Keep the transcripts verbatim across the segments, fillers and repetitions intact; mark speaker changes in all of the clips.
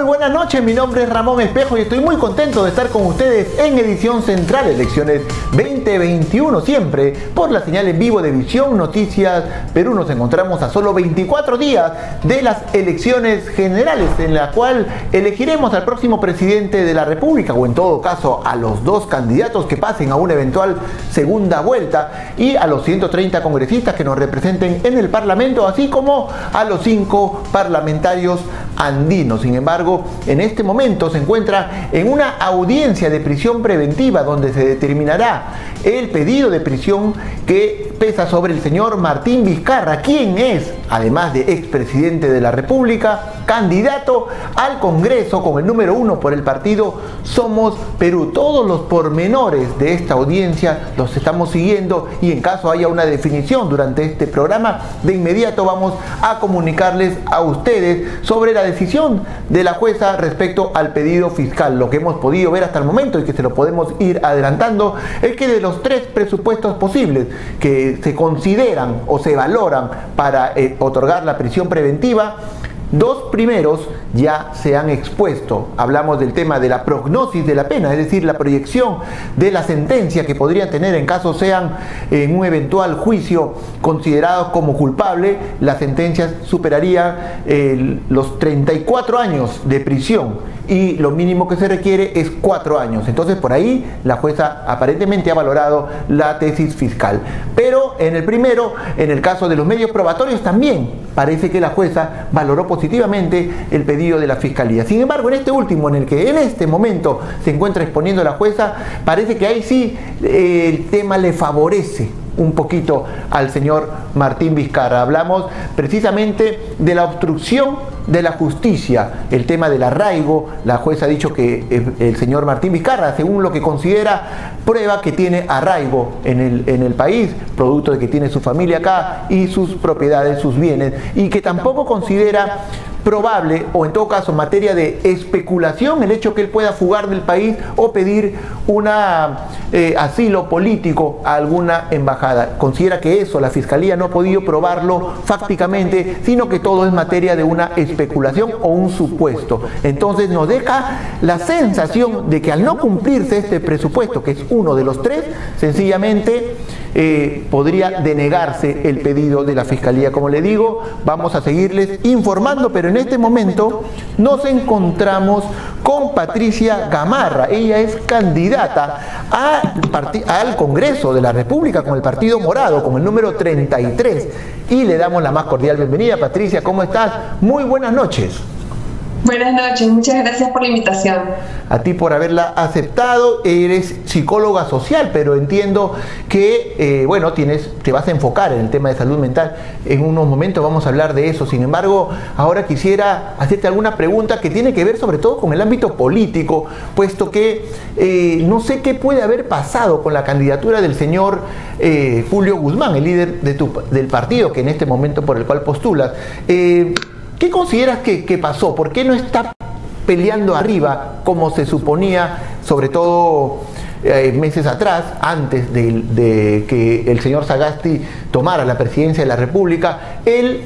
Speaker 1: buenas noches, mi nombre es Ramón Espejo y estoy muy contento de estar con ustedes en Edición Central, elecciones veinte veintiuno, siempre por la señal en vivo de Visión Noticias Perú. Nos encontramos a solo veinticuatro días de las elecciones generales, en la cual elegiremos al próximo presidente de la República, o en todo caso a los dos candidatos que pasen a una eventual segunda vuelta, y a los ciento treinta congresistas que nos representen en el Parlamento, así como a los cinco parlamentarios andinos. Sin embargo, en este momento se encuentra en una audiencia de prisión preventiva donde se determinará el pedido de prisión que pesa sobre el señor Martín Vizcarra, quien es, además de expresidente de la República, candidato al Congreso con el número uno por el partido Somos Perú. Todos los pormenores de esta audiencia los estamos siguiendo, y en caso haya una definición durante este programa, de inmediato vamos a comunicarles a ustedes sobre la decisión de la jueza respecto al pedido fiscal. Lo que hemos podido ver hasta el momento, y que se lo podemos ir adelantando, es que de los tres presupuestos posibles que se consideran o se valoran para eh, otorgar la prisión preventiva, dos primeros ya se han expuesto. Hablamos del tema de la prognosis de la pena, es decir, la proyección de la sentencia que podrían tener en caso sean en un eventual juicio considerados como culpable. La sentencia superaría eh, los treinta y cuatro años de prisión, y lo mínimo que se requiere es cuatro años. Entonces, por ahí la jueza aparentemente ha valorado la tesis fiscal. Pero en el primero, en el caso de los medios probatorios, también parece que la jueza valoró positivamente el pedido de la Fiscalía. Sin embargo, en este último, en el que en este momento se encuentra exponiendo la jueza, parece que ahí sí eh, el tema le favorece un poquito al señor Martín Vizcarra. Hablamos precisamente de la obstrucción de la justicia, el tema del arraigo. La jueza ha dicho que el señor Martín Vizcarra, según lo que considera, prueba que tiene arraigo en el, en el país, producto de que tiene su familia acá y sus propiedades, sus bienes, y que tampoco considera probable, o en todo caso materia de especulación, el hecho que él pueda fugar del país o pedir un eh, asilo político a alguna embajada. Considera que eso la Fiscalía no ha podido probarlo fácticamente, sino que todo es materia de una especulación o un supuesto. Entonces nos deja la sensación de que al no cumplirse este presupuesto, que es uno de los tres, sencillamente Eh, podría denegarse el pedido de la Fiscalía. Como le digo, vamos a seguirles informando, pero en este momento nos encontramos con Patricia Gamarra. Ella es candidata al, al Congreso de la República con el Partido Morado, con el número treinta y tres, y le damos la más cordial bienvenida. Patricia, ¿cómo estás? Muy buenas noches.
Speaker 2: Buenas noches, muchas gracias por la invitación.
Speaker 1: A ti por haberla aceptado. Eres psicóloga social, pero entiendo que, eh, bueno, tienes, te vas a enfocar en el tema de salud mental. En unos momentos vamos a hablar de eso. Sin embargo, ahora quisiera hacerte alguna pregunta que tiene que ver sobre todo con el ámbito político, puesto que eh, no sé qué puede haber pasado con la candidatura del señor eh, Julio Guzmán, el líder de tu, del partido que en este momento por el cual postulas. Eh, ¿Qué consideras que, que pasó? ¿Por qué no está peleando arriba como se suponía, sobre todo eh, meses atrás, antes de, de que el señor Sagasti tomara la presidencia de la República? Él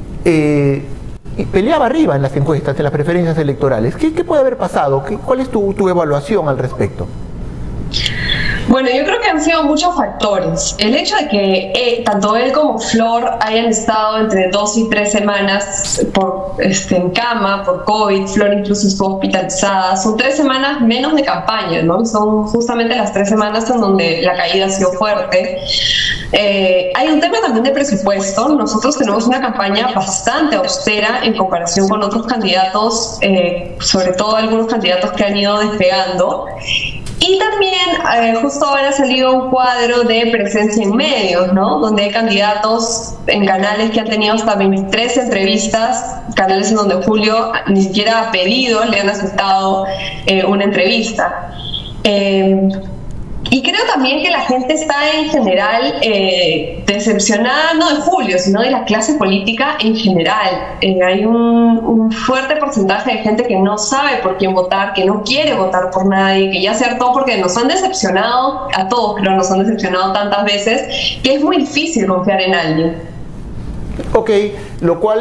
Speaker 1: eh, peleaba arriba en las encuestas, en las preferencias electorales. ¿Qué, qué puede haber pasado? ¿Qué, ¿Cuál es tu, tu evaluación al respecto?
Speaker 2: Bueno, yo creo que han sido muchos factores. El hecho de que eh, tanto él como Flor hayan estado entre dos y tres semanas por, este, en cama por COVID, Flor incluso estuvo hospitalizada, son tres semanas menos de campaña, ¿no? Son justamente las tres semanas en donde la caída ha sido fuerte. Eh, hay un tema también de presupuesto. Nosotros tenemos una campaña bastante austera en comparación con otros candidatos, eh, sobre todo algunos candidatos que han ido despegando. Y también eh, justo ahora ha salido un cuadro de presencia en medios, ¿no? Donde hay candidatos en canales que han tenido hasta veintitrés entrevistas, canales en donde Julio ni siquiera ha pedido, le han aceptado eh, una entrevista. Eh, Y creo también que la gente está en general eh, decepcionada, no de Julio, sino de la clase política en general. Eh, hay un, un fuerte porcentaje de gente que no sabe por quién votar, que no quiere votar por nadie, que ya se hartó porque nos han decepcionado, a todos creo nos han decepcionado tantas veces, que es muy difícil confiar en alguien.
Speaker 1: Ok, lo cual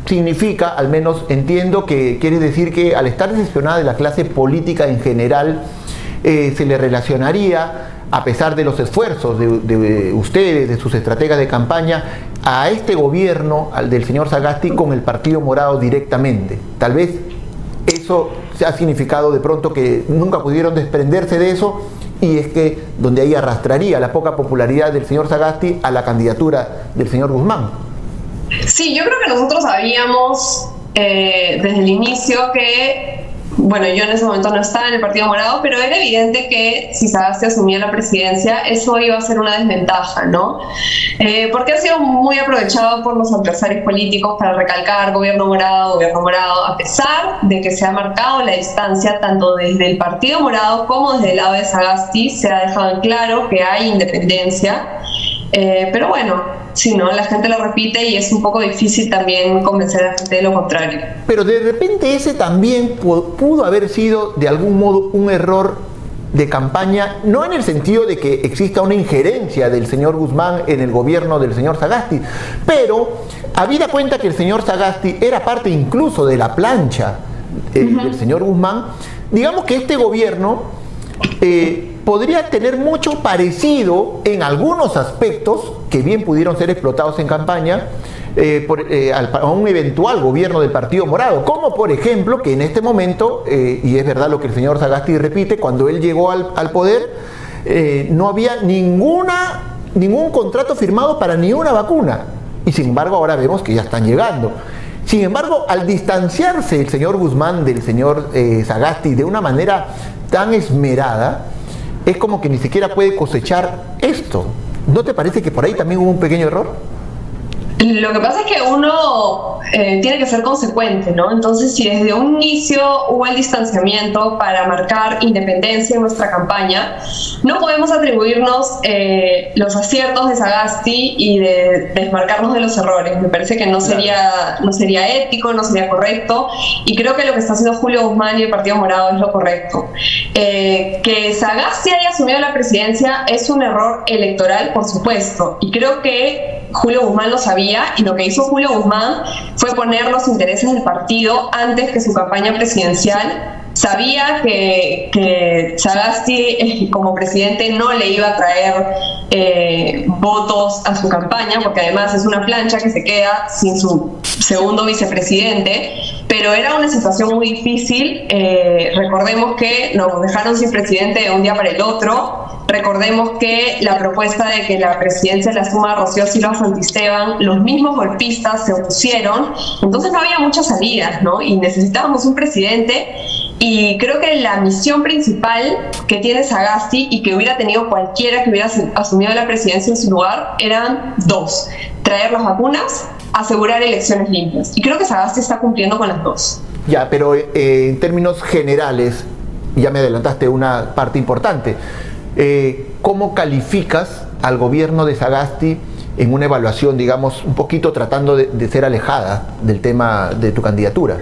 Speaker 1: significa, al menos entiendo que quiere decir que al estar decepcionada de la clase política en general, eh, se le relacionaría, a pesar de los esfuerzos de, de ustedes, de sus estrategas de campaña, a este gobierno, al del señor Sagasti, con el Partido Morado directamente. Tal vez eso ha significado de pronto que nunca pudieron desprenderse de eso, y es que donde ahí arrastraría la poca popularidad del señor Sagasti a la candidatura del señor Guzmán.
Speaker 2: Sí, yo creo que nosotros sabíamos eh, desde el inicio que, bueno, yo en ese momento no estaba en el Partido Morado, pero era evidente que si Sagasti asumía la presidencia, eso iba a ser una desventaja, ¿no? Eh, porque ha sido muy aprovechado por los adversarios políticos para recalcar gobierno morado, gobierno morado, a pesar de que se ha marcado la distancia tanto desde el Partido Morado como desde el lado de Sagasti. Se ha dejado en claro que hay independencia, eh, pero bueno, sí, ¿no? La gente lo repite y es un poco difícil también convencer a la gente de lo contrario.
Speaker 1: Pero de repente ese también pudo haber sido de algún modo un error de campaña, no en el sentido de que exista una injerencia del señor Guzmán en el gobierno del señor Sagasti, pero habida cuenta que el señor Sagasti era parte incluso de la plancha eh, uh-huh. del señor Guzmán, digamos que este gobierno eh, podría tener mucho parecido en algunos aspectos que bien pudieron ser explotados en campaña eh, por, eh, al, a un eventual gobierno del Partido Morado, como por ejemplo que en este momento, eh, y es verdad lo que el señor Sagasti repite, cuando él llegó al, al poder eh, no había ninguna, ningún contrato firmado para ni una vacuna, y sin embargo ahora vemos que ya están llegando. Sin embargo, al distanciarse el señor Guzmán del señor eh, Sagasti de una manera tan esmerada, es como que ni siquiera puede cosechar esto. ¿No te parece que por ahí también hubo un pequeño error?
Speaker 2: Lo que pasa es que uno eh, tiene que ser consecuente, ¿no? Entonces, si desde un inicio hubo el distanciamiento para marcar independencia en nuestra campaña, no podemos atribuirnos eh, los aciertos de Sagasti y de desmarcarnos de los errores. Me parece que no sería, no sería ético, no sería correcto, y creo que lo que está haciendo Julio Guzmán y el Partido Morado es lo correcto. Eh, que Sagasti haya asumido la presidencia es un error electoral, por supuesto, y creo que Julio Guzmán lo sabía, y lo que hizo Julio Guzmán fue poner los intereses del partido antes que su campaña presidencial. Sabía que, que Sagasti como presidente no le iba a traer eh, votos a su campaña, porque además es una plancha que se queda sin su segundo vicepresidente, pero era una situación muy difícil. Eh, recordemos que nos dejaron sin presidente de un día para el otro. Recordemos que la propuesta de que la presidencia la asuma Rocío Silva Santisteban, los mismos golpistas se opusieron, entonces no había muchas salidas, ¿no? Y necesitábamos un presidente, y creo que la misión principal que tiene Sagasti y que hubiera tenido cualquiera que hubiera asumido la presidencia en su lugar eran dos: traer las vacunas, asegurar elecciones limpias. Y creo que Sagasti está cumpliendo con las dos.
Speaker 1: Ya, pero eh, en términos generales, ya me adelantaste una parte importante. Eh, ¿Cómo calificas al gobierno de Sagasti en una evaluación, digamos, un poquito tratando de, de ser alejada del tema de tu candidatura?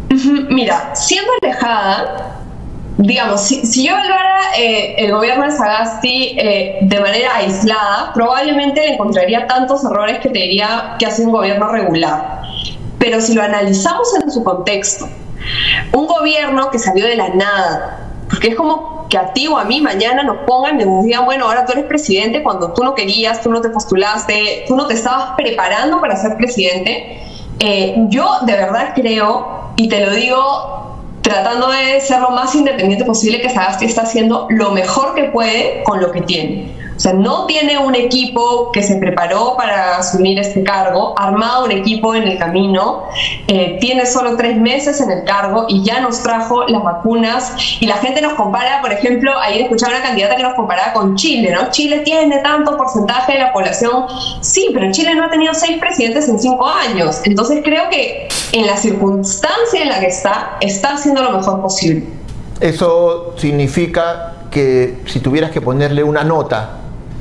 Speaker 2: Mira, siendo alejada, digamos, si, si yo evaluara eh, el gobierno de Sagasti eh, de manera aislada, probablemente le encontraría tantos errores que te diría que hace un gobierno regular. Pero si lo analizamos en su contexto, un gobierno que salió de la nada, porque es como que a ti o a mí mañana nos pongan y nos digan, bueno, ahora tú eres presidente cuando tú no querías, tú no te postulaste, tú no te estabas preparando para ser presidente. Eh, yo de verdad creo, y te lo digo tratando de ser lo más independiente posible, que Sagasti está haciendo lo mejor que puede con lo que tiene. O sea, no tiene un equipo que se preparó para asumir este cargo, armado un equipo en el camino, eh, tiene solo tres meses en el cargo y ya nos trajo las vacunas, y la gente nos compara, por ejemplo, ayer escuchaba una candidata que nos comparaba con Chile, ¿no? Chile tiene tanto porcentaje de la población, sí, pero Chile no ha tenido seis presidentes en cinco años, entonces creo que en la circunstancia en la que está, está haciendo lo mejor posible.
Speaker 1: Eso significa que si tuvieras que ponerle una nota,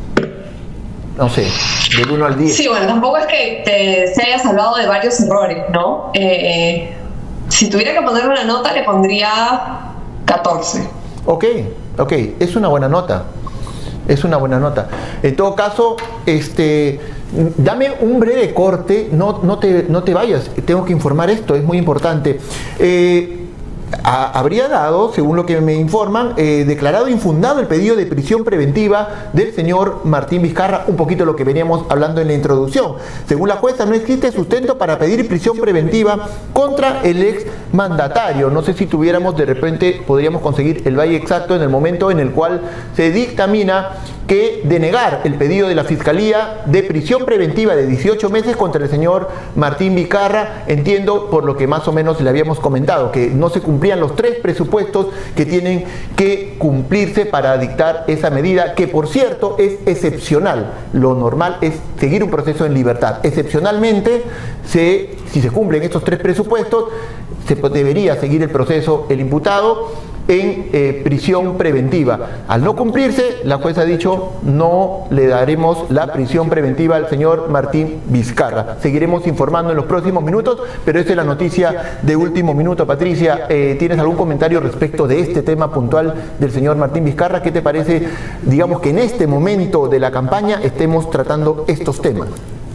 Speaker 1: no sé, del uno al diez.
Speaker 2: Sí, bueno, tampoco es que te, se haya salvado de varios errores, ¿no? Eh, si tuviera que ponerle una nota, le pondría catorce.
Speaker 1: Ok, ok, es una buena nota. Es una buena nota. En todo caso, este, dame un breve corte, no, no, te, no te vayas, tengo que informar esto, es muy importante. Eh, a, habría dado, según lo que me informan, eh, declarado infundado el pedido de prisión preventiva del señor Martín Vizcarra, un poquito lo que veníamos hablando en la introducción. Según la jueza, no existe sustento para pedir prisión preventiva contra el ex mandatario. No sé si tuviéramos, de repente, podríamos conseguir el valle exacto en el momento en el cual se dictamina que denegar el pedido de la Fiscalía de prisión preventiva de dieciocho meses contra el señor Martín Vizcarra. Entiendo, por lo que más o menos le habíamos comentado, que no se cumplían los tres presupuestos que tienen que cumplirse para dictar esa medida, que por cierto es excepcional. Lo normal es seguir un proceso en libertad. Excepcionalmente, se, si se cumplen estos tres presupuestos, se debería seguir el proceso el imputado en eh, prisión preventiva. Al no cumplirse, la jueza ha dicho no le daremos la prisión preventiva al señor Martín Vizcarra. Seguiremos informando en los próximos minutos, pero esta es la noticia de último minuto. Patricia, eh, ¿tienes algún comentario respecto de este tema puntual del señor Martín Vizcarra? ¿Qué te parece, digamos, que en este momento de la campaña estemos tratando estos temas?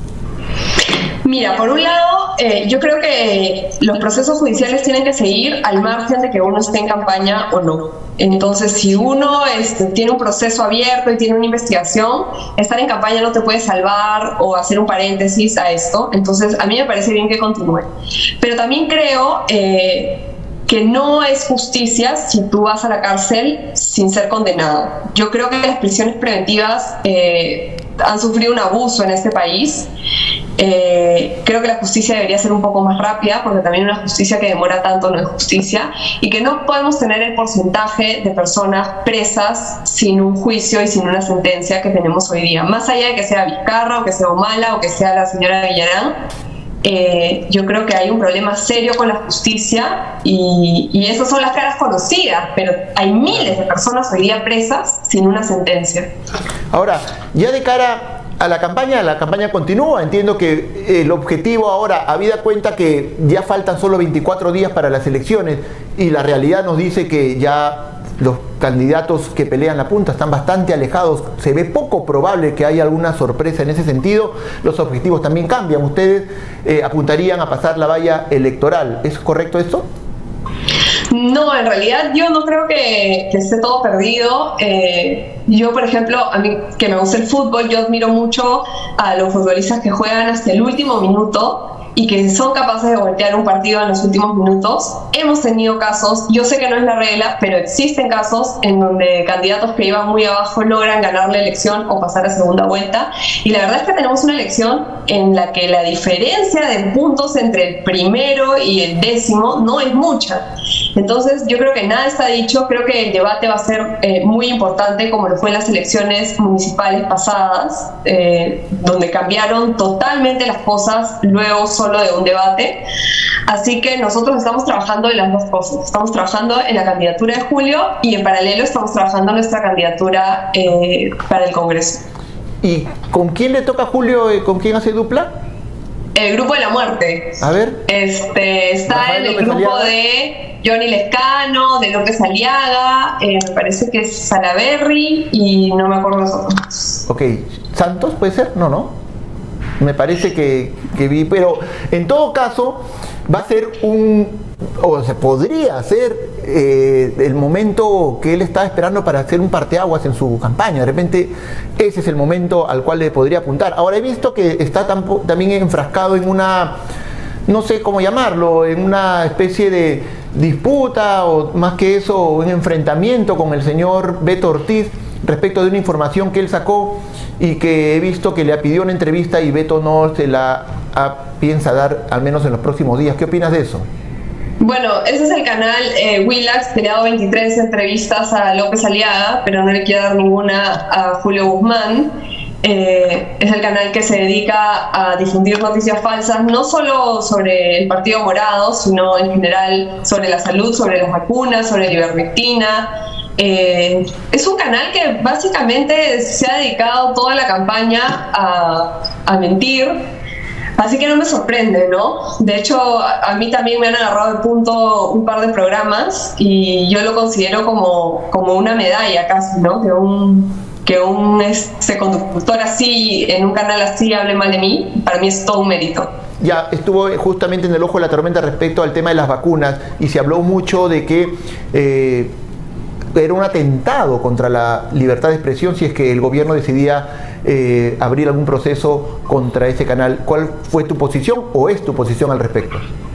Speaker 2: Mira, por un lado, eh, yo creo que los procesos judiciales tienen que seguir al margen de que uno esté en campaña o no. Entonces, si uno este, tiene un proceso abierto y tiene una investigación, estar en campaña no te puede salvar o hacer un paréntesis a esto. Entonces, a mí me parece bien que continúe. Pero también creo eh, que no es justicia si tú vas a la cárcel sin ser condenado. Yo creo que las prisiones preventivas eh, han sufrido un abuso en este país. Eh, creo que la justicia debería ser un poco más rápida, porque también una justicia que demora tanto no es justicia, y que no podemos tener el porcentaje de personas presas sin un juicio y sin una sentencia que tenemos hoy día. Más allá de que sea Vizcarra o que sea Humala o que sea la señora Villarán, eh, yo creo que hay un problema serio con la justicia y, y esas son las caras conocidas, pero hay miles de personas hoy día presas sin una sentencia.
Speaker 1: Ahora, ya de cara a la campaña, la campaña continúa. Entiendo que el objetivo ahora, habida cuenta que ya faltan solo veinticuatro días para las elecciones y la realidad nos dice que ya los candidatos que pelean la punta están bastante alejados, se ve poco probable que haya alguna sorpresa en ese sentido, los objetivos también cambian. Ustedes eh, apuntarían a pasar la valla electoral, ¿es correcto esto?
Speaker 2: No, en realidad yo no creo que, que esté todo perdido. Eh, yo, por ejemplo, a mí que me gusta el fútbol, yo admiro mucho a los futbolistas que juegan hasta el último minuto y que son capaces de voltear un partido en los últimos minutos. Hemos tenido casos, yo sé que no es la regla, pero existen casos en donde candidatos que iban muy abajo logran ganar la elección o pasar a segunda vuelta. Y la verdad es que tenemos una elección en la que la diferencia de puntos entre el primero y el décimo no es mucha. Entonces yo creo que nada está dicho, creo que el debate va a ser eh, muy importante, como lo fue en las elecciones municipales pasadas, eh, donde cambiaron totalmente las cosas luego solo de un debate. Así que nosotros estamos trabajando en las dos cosas, estamos trabajando en la candidatura de Julio y en paralelo estamos trabajando en nuestra candidatura eh, para el Congreso.
Speaker 1: ¿Y con quién le toca a Julio? ¿Con quién hace dupla?
Speaker 2: El Grupo de la Muerte.
Speaker 1: A ver.
Speaker 2: Este, está
Speaker 1: Rafael
Speaker 2: en el
Speaker 1: López
Speaker 2: grupo
Speaker 1: Aliaga.
Speaker 2: de Johnny Lescano, de López Aliaga, eh, me parece que es Salaberry y no me acuerdo los otros.
Speaker 1: Ok, ¿Santos puede ser? No, no. Me parece que, que vi, pero en todo caso va a ser un, o sea, podría ser eh, el momento que él está esperando para hacer un parteaguas en su campaña. De repente ese es el momento al cual le podría apuntar. Ahora he visto que está tampo, también enfrascado en una, no sé cómo llamarlo, en una especie de disputa o más que eso, un enfrentamiento con el señor Beto Ortiz respecto de una información que él sacó y que he visto que le pidió una entrevista y Beto no se la a, piensa dar, al menos en los próximos días. ¿Qué opinas de eso?
Speaker 2: Bueno, ese es el canal eh, Willax, que le ha dado veintitrés entrevistas a López Aliaga, pero no le quiere dar ninguna a Julio Guzmán. Eh, es el canal que se dedica a difundir noticias falsas, no solo sobre el Partido Morado, sino en general sobre la salud, sobre las vacunas, sobre la ivermectina. Eh, es un canal que básicamente se ha dedicado toda la campaña a, a mentir, así que no me sorprende, ¿no? De hecho, a, a mí también me han agarrado de punto un par de programas y yo lo considero como, como una medalla casi, ¿no? Que un, que un este, conductor así, en un canal así, hable mal de mí, para mí es todo un mérito.
Speaker 1: Ya estuvo justamente en el ojo de la tormenta respecto al tema de las vacunas y se habló mucho de que eh, era un atentado contra la libertad de expresión si es que el gobierno decidía eh, abrir algún proceso contra ese canal. ¿Cuál fue tu posición o es tu posición al respecto?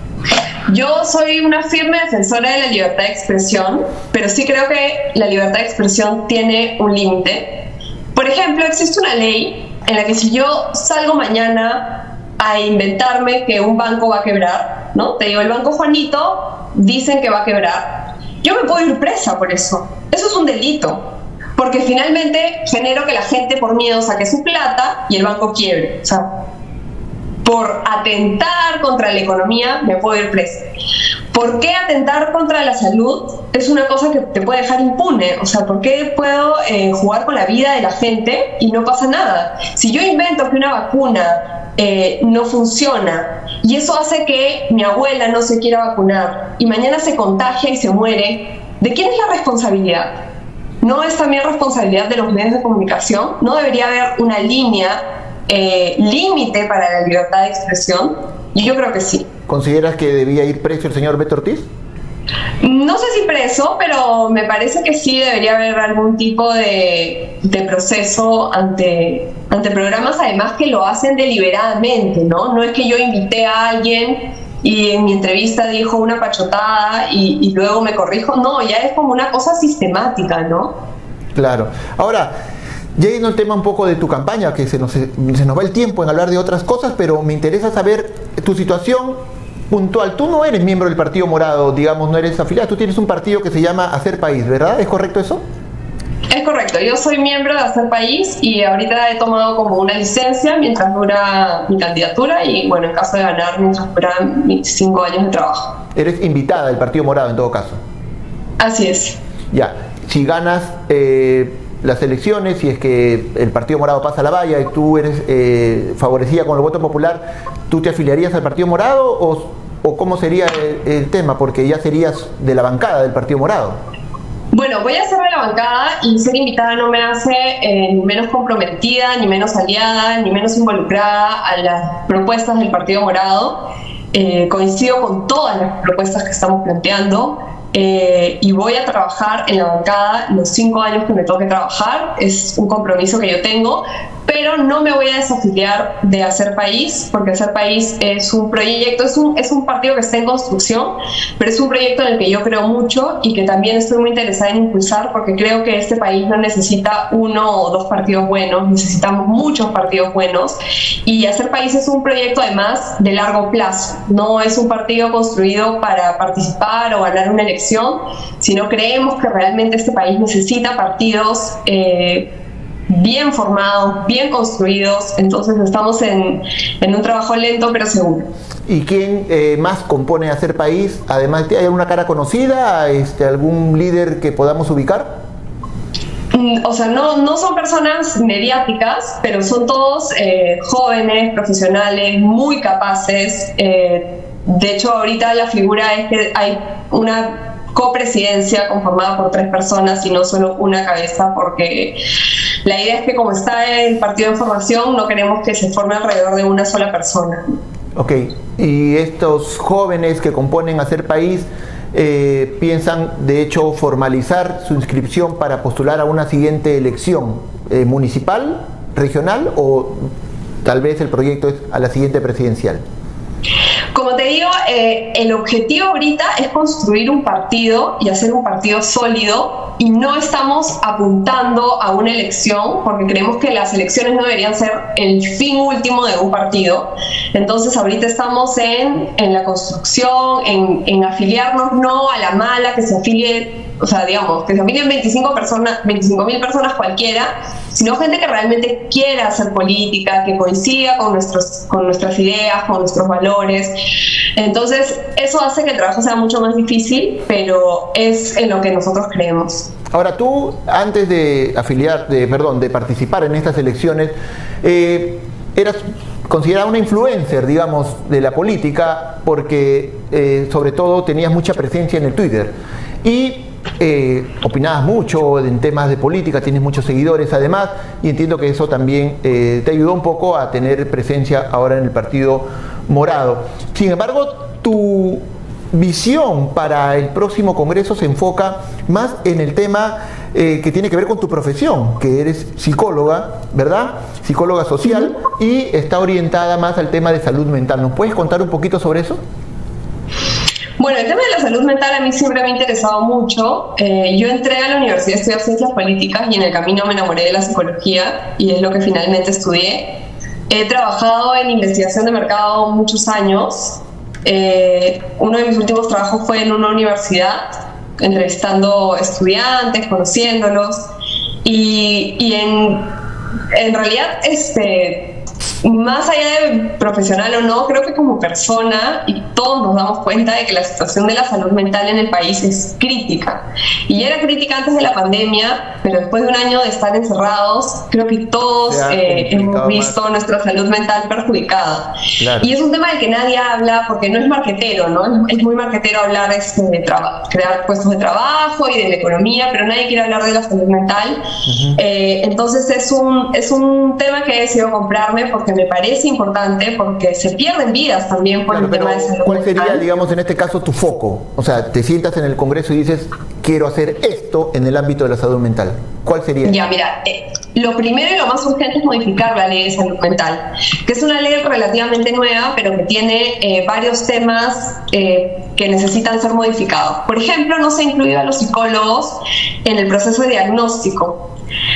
Speaker 2: Yo soy una firme defensora de la libertad de expresión, pero sí creo que la libertad de expresión tiene un límite. Por ejemplo, existe una ley en la que si yo salgo mañana a inventarme que un banco va a quebrar, ¿no? Te digo, el banco Juanito dicen que va a quebrar. Yo me puedo ir presa por eso. Eso es un delito, porque finalmente genero que la gente por miedo saque su plata y el banco quiebre. O sea, por atentar contra la economía me puedo ir presa. ¿Por qué atentar contra la salud es una cosa que te puede dejar impune? O sea, ¿por qué puedo eh, jugar con la vida de la gente y no pasa nada? Si yo invento que una vacuna eh, no funciona y eso hace que mi abuela no se quiera vacunar y mañana se contagia y se muere, ¿de quién es la responsabilidad? ¿No es también responsabilidad de los medios de comunicación? ¿No debería haber una línea eh, límite para la libertad de expresión? Y yo creo que sí.
Speaker 1: ¿Consideras que debía ir preso el señor Beto Ortiz?
Speaker 2: No sé si preso, pero me parece que sí debería haber algún tipo de, de proceso ante, ante programas, además que lo hacen deliberadamente, ¿no? No es que yo invité a alguien y en mi entrevista dijo una pachotada y, y luego me corrijo. No, ya es como una cosa sistemática, ¿no?
Speaker 1: Claro. Ahora, ya yendo al tema un poco de tu campaña, que se nos, se nos va el tiempo en hablar de otras cosas, pero me interesa saber tu situación puntual. Tú no eres miembro del Partido Morado, digamos, no eres afiliado, tú tienes un partido que se llama Hacer País, ¿verdad? ¿Es correcto eso?
Speaker 2: Es correcto, yo soy miembro de Hacer País y ahorita he tomado como una licencia mientras dura mi candidatura y bueno, en caso de ganar, mientras duran mis cinco años de trabajo.
Speaker 1: Eres invitada del Partido Morado en todo caso.
Speaker 2: Así es.
Speaker 1: Ya, si ganas eh, las elecciones, si es que el Partido Morado pasa la valla y tú eres eh, favorecida con el voto popular, ¿tú te afiliarías al Partido Morado o, o cómo sería el, el tema? Porque ya serías de la bancada del Partido Morado.
Speaker 2: Bueno, voy a ser de la bancada y ser invitada no me hace eh, ni menos comprometida, ni menos aliada, ni menos involucrada a las propuestas del Partido Morado. Eh, coincido con todas las propuestas que estamos planteando. Eh, y voy a trabajar en la bancada los cinco años que me toque trabajar, es un compromiso que yo tengo, pero no me voy a desafiliar de Hacer País, porque Hacer País es un proyecto, es un, es un partido que está en construcción, pero es un proyecto en el que yo creo mucho y que también estoy muy interesada en impulsar, porque creo que este país no necesita uno o dos partidos buenos, necesitamos muchos partidos buenos, y Hacer País es un proyecto además de largo plazo, no es un partido construido para participar o ganar una elección, sino creemos que realmente este país necesita partidos eh, bien formados, bien construidos, entonces estamos en, en un trabajo lento pero seguro.
Speaker 1: ¿Y quién eh, más compone Hacer País? Además, ¿hay alguna cara conocida, este, algún líder que podamos ubicar?
Speaker 2: O sea, no, no son personas mediáticas, pero son todos eh, jóvenes, profesionales, muy capaces. Eh, de hecho, ahorita la figura es que hay una copresidencia conformada por tres personas y no solo una cabeza, porque la idea es que como está el partido en formación, no queremos que se forme alrededor de una sola persona.
Speaker 1: Ok, y estos jóvenes que componen Hacer País eh, piensan de hecho formalizar su inscripción para postular a una siguiente elección eh, municipal, regional, o tal vez el proyecto es a la siguiente presidencial.
Speaker 2: Como te digo, eh, el objetivo ahorita es construir un partido y hacer un partido sólido, y no estamos apuntando a una elección porque creemos que las elecciones no deberían ser el fin último de un partido. Entonces ahorita estamos en, en la construcción, en, en afiliarnos, no a la mala, que se afilie, o sea, digamos, que se afilien veinticinco personas, veinticinco mil personas cualquiera, sino gente que realmente quiera hacer política, que coincida con, nuestros, con nuestras ideas, con nuestros valores. Entonces, eso hace que el trabajo sea mucho más difícil, pero es en lo que nosotros creemos.
Speaker 1: Ahora, tú, antes de afiliar, de, perdón, de participar en estas elecciones, eh, eras considerada una influencer, digamos, de la política, porque eh, sobre todo tenías mucha presencia en el Twitter. Y eh, opinabas mucho en temas de política, tienes muchos seguidores además, y entiendo que eso también eh, te ayudó un poco a tener presencia ahora en el Partido Morado. Sin embargo, tu visión para el próximo Congreso se enfoca más en el tema eh, que tiene que ver con tu profesión, que eres psicóloga, ¿verdad? Psicóloga social, y está orientada más al tema de salud mental. ¿Nos puedes contar un poquito sobre eso?
Speaker 2: Bueno, el tema de la salud mental a mí siempre me ha interesado mucho. Eh, yo entré a la universidad a estudiar ciencias políticas y en el camino me enamoré de la psicología y es lo que finalmente estudié. He trabajado en investigación de mercado muchos años. Eh, uno de mis últimos trabajos fue en una universidad, entrevistando estudiantes, conociéndolos y, y en, en realidad este... más allá de profesional o no, creo que como persona, y todos nos damos cuenta de que la situación de la salud mental en el país es crítica. Y era crítica antes de la pandemia, pero después de un año de estar encerrados, creo que todos eh, hemos visto más nuestra salud mental perjudicada. Claro. Y es un tema del que nadie habla porque no es marquetero, ¿no? Es muy marquetero hablar este, de crear puestos de trabajo y de la economía, pero nadie quiere hablar de la salud mental. Uh-huh. eh, entonces es un, es un tema que he decidido comprarme porque me parece importante, porque se pierden vidas también por claro, el tema de salud
Speaker 1: ¿cuál
Speaker 2: mental.
Speaker 1: sería, digamos, en este caso tu foco? O sea, te sientas en el Congreso y dices, quiero hacer esto en el ámbito de la salud mental. ¿Cuál sería?
Speaker 2: Ya, mira, eh, lo primero y lo más urgente es modificar la ley de salud mental, que es una ley relativamente nueva, pero que tiene eh, varios temas eh, que necesitan ser modificados. Por ejemplo, no se ha incluido a los psicólogos en el proceso de diagnóstico.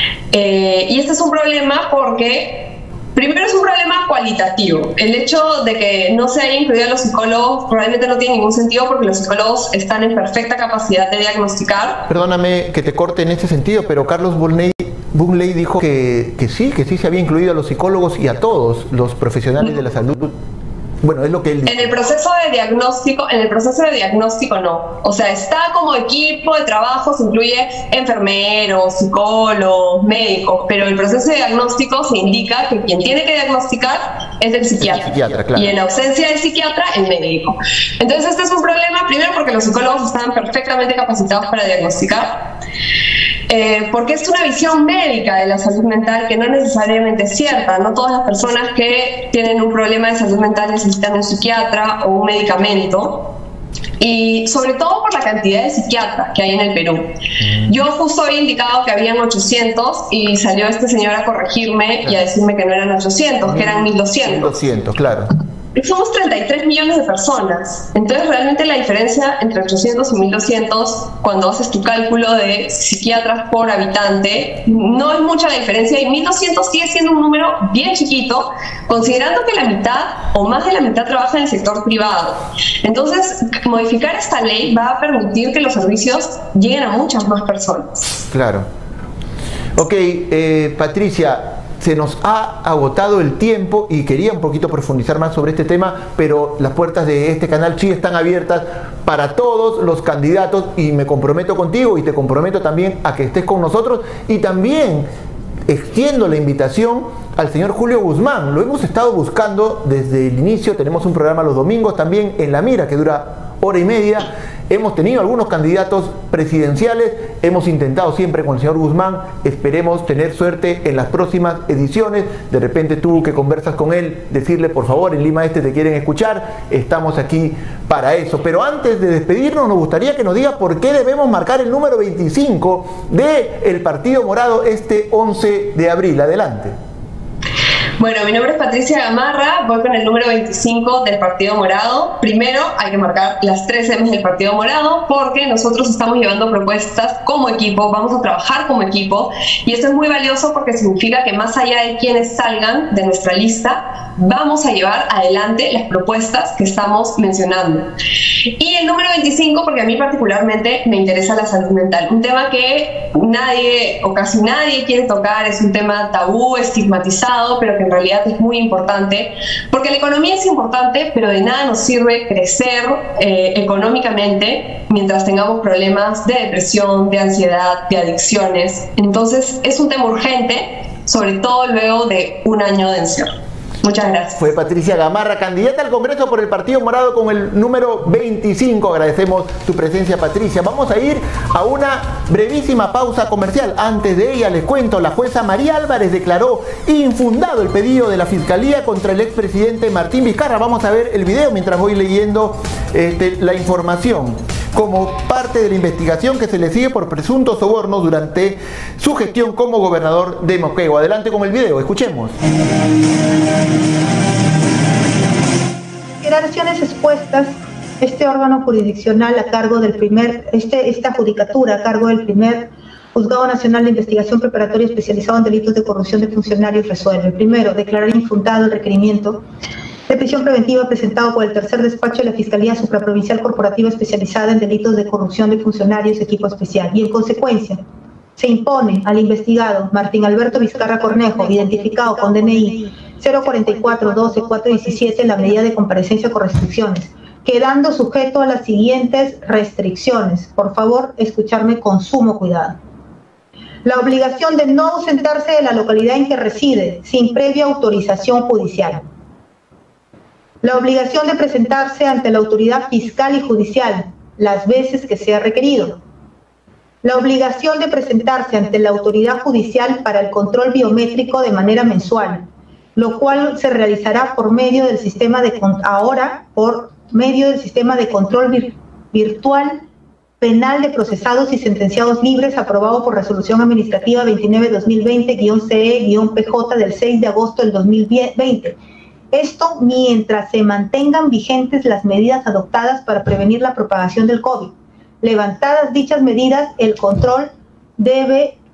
Speaker 2: Eh, y este es un problema porque primero es un problema cualitativo. El hecho de que no se haya incluido a los psicólogos probablemente no tiene ningún sentido porque los psicólogos están en perfecta capacidad de diagnosticar.
Speaker 1: Perdóname que te corte en este sentido, pero Carlos Bunley, Bunley dijo que, que sí, que sí se había incluido a los psicólogos y a todos los profesionales de la salud. Bueno, es lo que él dice.
Speaker 2: En el proceso de diagnóstico, en el proceso de diagnóstico no. O sea, está como equipo de trabajo, se incluye enfermeros, psicólogos, médicos, pero el proceso de diagnóstico se indica que quien tiene que diagnosticar es el psiquiatra. El psiquiatra, claro. Y en ausencia del psiquiatra, el médico. Entonces este es un problema, primero porque los psicólogos están perfectamente capacitados para diagnosticar. Eh, porque es una visión médica de la salud mental que no necesariamente es cierta. No todas las personas que tienen un problema de salud mental necesitan un psiquiatra o un medicamento. Y sobre todo por la cantidad de psiquiatras que hay en el Perú. Yo justo había indicado que habían ochocientos y salió este señor a corregirme y a decirme que no eran ochocientos, que eran mil doscientos.
Speaker 1: mil doscientos, claro.
Speaker 2: Somos treinta y tres millones de personas, entonces realmente la diferencia entre ochocientos y mil doscientos, cuando haces tu cálculo de psiquiatras por habitante, no es mucha la diferencia y mil doscientos sigue siendo un número bien chiquito, considerando que la mitad o más de la mitad trabaja en el sector privado. Entonces, modificar esta ley va a permitir que los servicios lleguen a muchas más personas.
Speaker 1: Claro. Ok, eh, Patricia, se nos ha agotado el tiempo y quería un poquito profundizar más sobre este tema, pero las puertas de este canal sí están abiertas para todos los candidatos y me comprometo contigo y te comprometo también a que estés con nosotros y también extiendo la invitación al señor Julio Guzmán. Lo hemos estado buscando desde el inicio, tenemos un programa los domingos también en La Mira que dura hora y media. Hemos tenido algunos candidatos presidenciales, hemos intentado siempre con el señor Guzmán, esperemos tener suerte en las próximas ediciones. De repente tú que conversas con él, decirle por favor, en Lima Este te quieren escuchar, estamos aquí para eso. Pero antes de despedirnos nos gustaría que nos diga por qué debemos marcar el número veinticinco del Partido Morado este once de abril. Adelante.
Speaker 2: Bueno, mi nombre es Patricia Gamarra, voy con el número veinticinco del Partido Morado. Primero hay que marcar las tres M's del Partido Morado porque nosotros estamos llevando propuestas como equipo, vamos a trabajar como equipo y esto es muy valioso porque significa que más allá de quienes salgan de nuestra lista, vamos a llevar adelante las propuestas que estamos mencionando. Y el número veinticinco porque a mí particularmente me interesa la salud mental, un tema que nadie o casi nadie quiere tocar, es un tema tabú, estigmatizado, pero que en realidad es muy importante, porque la economía es importante, pero de nada nos sirve crecer eh, económicamente mientras tengamos problemas de depresión, de ansiedad, de adicciones. Entonces es un tema urgente, sobre todo luego de un año de encierro. Muchas gracias.
Speaker 1: Fue Patricia Gamarra, candidata al Congreso por el Partido Morado con el número veinticinco. Agradecemos tu presencia, Patricia. Vamos a ir a una brevísima pausa comercial. Antes de ella, les cuento, la jueza María Álvarez declaró infundado el pedido de la Fiscalía contra el expresidente Martín Vizcarra. Vamos a ver el video mientras voy leyendo este, la información. Como parte de la investigación que se le sigue por presuntos sobornos durante su gestión como gobernador de Moquegua. Adelante con el video, escuchemos.
Speaker 3: Declaraciones expuestas, este órgano jurisdiccional a cargo del primer, este, esta judicatura a cargo del primer Juzgado Nacional de Investigación Preparatoria Especializado en Delitos de Corrupción de Funcionarios resuelve. Primero, declarar infundado el requerimiento de prisión preventiva presentado por el tercer despacho de la Fiscalía Supraprovincial Corporativa Especializada en Delitos de Corrupción de Funcionarios Equipo Especial y, en consecuencia, se impone al investigado Martín Alberto Vizcarra Cornejo, identificado con D N I cero cuarenta y cuatro doce cuatrocientos diecisiete, la medida de comparecencia con restricciones, quedando sujeto a las siguientes restricciones. Por favor, escucharme con sumo cuidado. La obligación de no ausentarse de la localidad en que reside sin previa autorización judicial. La obligación de presentarse ante la autoridad fiscal y judicial las veces que sea requerido. La obligación de presentarse ante la autoridad judicial para el control biométrico de manera mensual, lo cual se realizará por medio del sistema de ahora por medio del sistema de control vir, virtual penal de procesados y sentenciados libres aprobado por resolución administrativa veintinueve guión dos mil veinte guión C E guión P J del seis de agosto del dos mil veinte. Esto mientras se mantengan vigentes las medidas adoptadas para prevenir la propagación del COVID. Levantadas dichas medidas, el control debe